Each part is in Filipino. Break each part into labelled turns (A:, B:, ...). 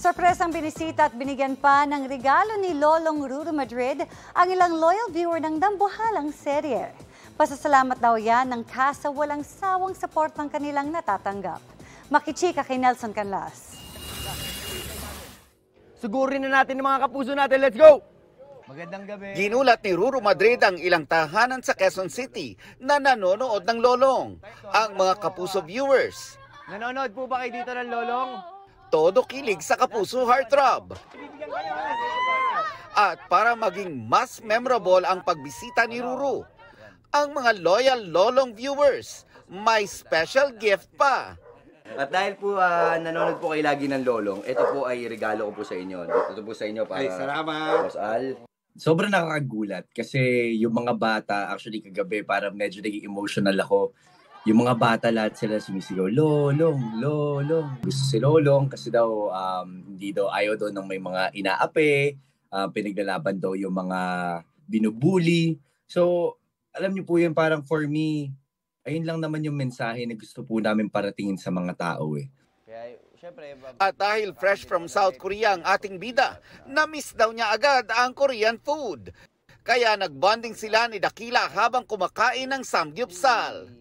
A: Sorpresang binisita at binigyan pa ng regalo ni Lolong Ruru Madrid ang ilang loyal viewer ng dambuhalang serye. Pasasalamat daw yan ng cast sa walang sawang support ng kanilang natatanggap. Makichika kay Nelson Canlas.
B: Sugurin na natin ang mga kapuso natin. Let's go! Magandang gabi.
C: Ginulat ni Ruru Madrid ang ilang tahanan sa Quezon City na nanonood ng Lolong. Ang mga kapuso viewers.
B: Nanonood po ba kayo dito ng Lolong?
C: Todo kilig sa kapuso heartthrob. At para maging mas memorable ang pagbisita ni Ruru, ang mga loyal Lolong viewers may special gift pa.
D: At dahil po nanonood po kayo lagi ng Lolong, ito po ay regalo ko po sa inyo. Ito po sa inyo para
B: salamat.
D: Boss Al.
E: Sobrang nakakagulat kasi yung mga bata, actually kagabi parang medyo naging emotional ako. Yung mga bata lahat sila sumisigaw, Lolong, Lolong. Gusto si Lolong kasi daw hindi daw ayaw daw ng may mga inaapi, pinaglalaban daw yung mga binubuli. So, alam niyo po yun, parang for me, ayun lang naman yung mensahe na gusto po namin paratingin sa mga tao eh.
C: At dahil fresh from South Korea ang ating bida, na-miss daw niya agad ang Korean food. Kaya nagbonding sila ni Dakila habang kumakain ng samgyupsal.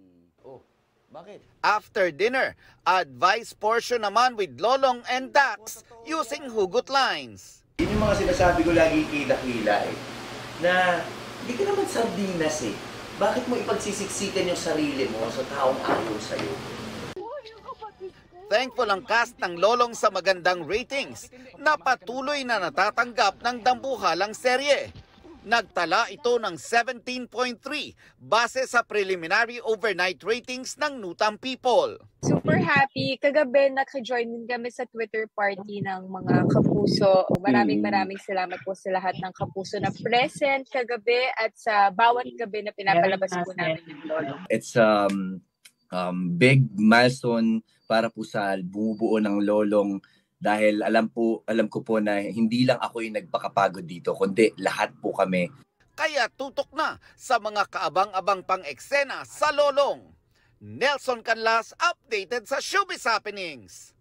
C: After dinner, advice portion naman with Lolong and Dax using hugot lines.
D: Yun yung mga sinasabi ko lagi kay Dakila eh, na hindi ka naman sardinas eh. Bakit mo ipagsisiksikan yung sarili mo sa taong ayaw sa'yo?
C: Thankful ang cast ng Lolong sa magandang ratings na patuloy na natatanggap ng dambuhalang serye. Nagtala ito ng 17.3 base sa preliminary overnight ratings ng Nutam People.
F: Super happy. Kagabi naka-join din kami sa Twitter party ng mga kapuso. Maraming salamat po sa lahat ng kapuso na present kagabi at sa bawat gabi na pinapalabas po namin ng Lolong.
E: It's big milestone para po sa bumubuo ng Lolong. Dahil alam ko po na hindi lang ako yung nagpakapagod dito, kundi lahat po kami.
C: Kaya tutok na sa mga kaabang-abang pang-eksena sa Lolong. Nelson Canlas, updated sa Showbiz Happenings.